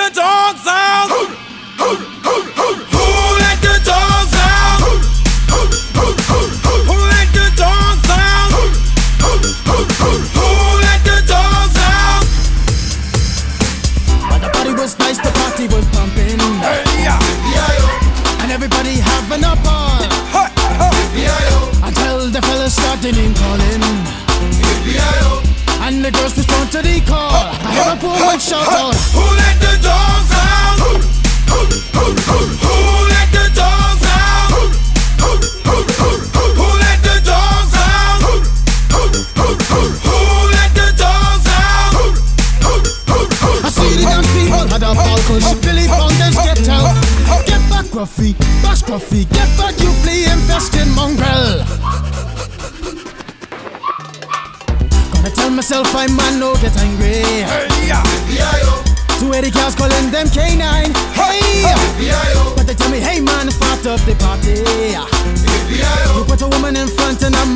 the dogs out? Who let the dogs out? Who let the dogs out? Who let the dogs out? But the party was nice, the party was pumping. Hey, yeah. And everybody having a ball. Until the fellas started name calling. And the girls respond to the call. I have a poor one shout out. Who let the dogs out? Who let the dogs out? Who let the dogs out? Who let the dogs out? I see the dance people had a ball cause Billy Fountains get out. Get back Gruffy, bash Gruffy, get back you flea infested mongrel. Gotta tell myself I man no get angry. Hey, yeah. 280 cows calling them K9. Hey, but they tell me hey man it's part of the party. You put a woman in front and a